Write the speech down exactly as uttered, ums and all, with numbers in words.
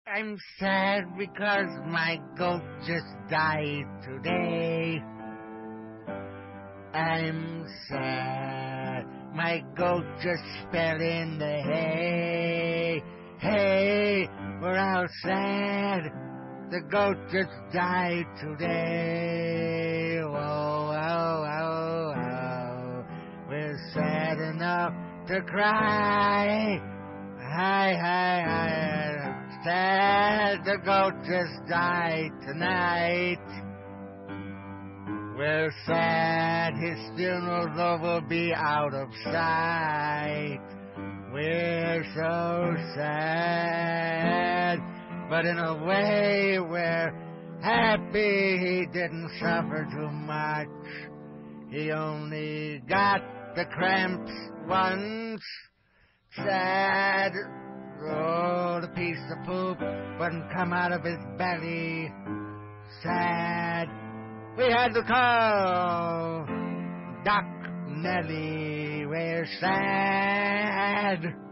I'm sad because my goat just died today. I'm sad, my goat just fell in the hay. Hey, we're all sad, the goat just died today. Whoa, whoa, whoa, whoa. We're sad enough to cry. Hi, hi, hi. Sad, the goat just died tonight. We're sad, his funeral's over, be out of sight. We're so sad, but in a way we're happy he didn't suffer too much. He only got the cramps once. Sad, oh, the piece of poop wouldn't come out of his belly. Sad, we had to call Doc Nelly. We're sad.